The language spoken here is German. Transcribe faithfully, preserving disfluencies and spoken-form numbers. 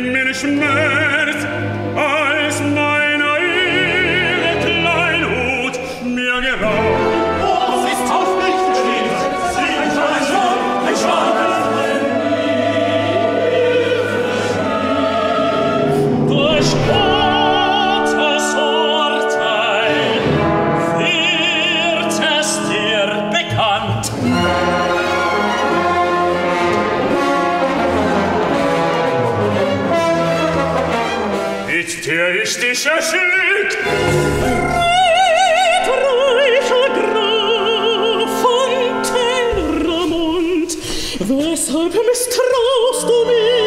nimm mir Schmerz, als meiner Ehre Kleinod mir geraubt. Oh, es ist aufrichtig steht. Ein Schwan, ein Schwan. Durch Gottes Urteil wird es dir bekannt. Ist der ich dich erschlägt? Redreicher Graf von Telramund, weshalb misstraust du mir?